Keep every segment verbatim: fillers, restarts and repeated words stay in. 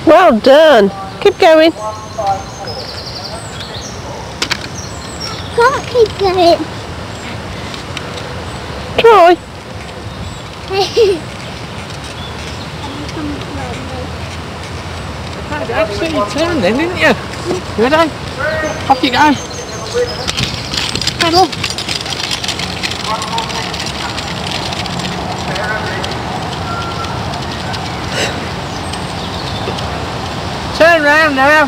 Well done. Keep going. Can't keep going. Try. You absolutely turned then, didn't you? You ready? Off you go. Pedal. Turn round now.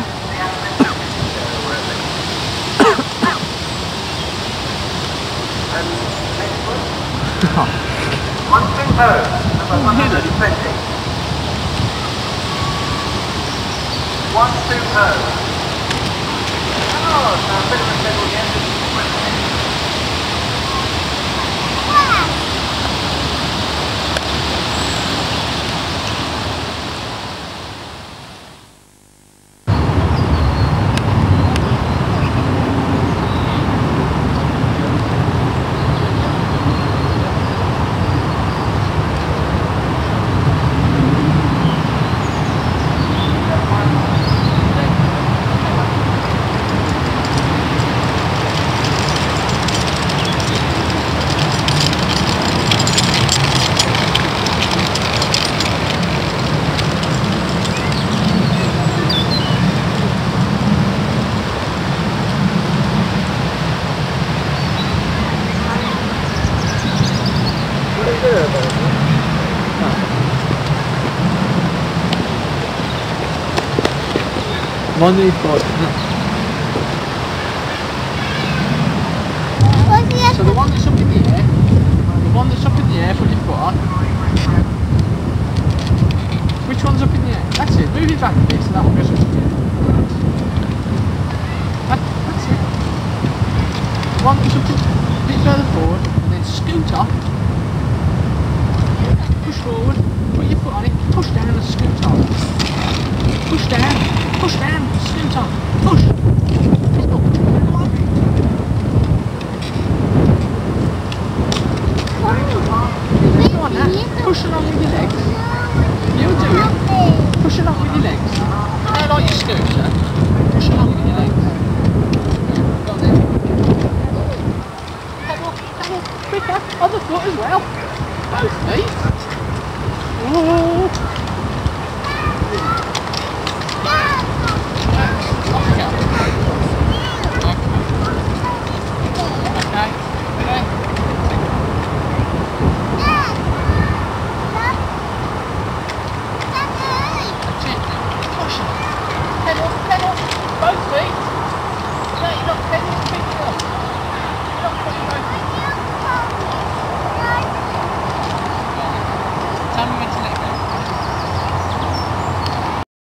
One two oh, number one hundred twenty. One two oh. Oh, now a bit of a middle again. Money for So the one that's up in the air, the one that's up in the air, put your foot on. Which one's up in the air? That's it, move it back a bit so that one goes up in the air. That, that's it. One that's up in, a bit further forward, and then scoot off. Push forward, put your foot on it, push down and scoot off. Push down, push down, scoot off, push. Come on. Come on now, push along with your legs. You do it. Push along with your legs. Not like your scooter. Push along with your legs. Go on then. Pedal, pedal, quicker, on the foot as well. Both feet. Ooh.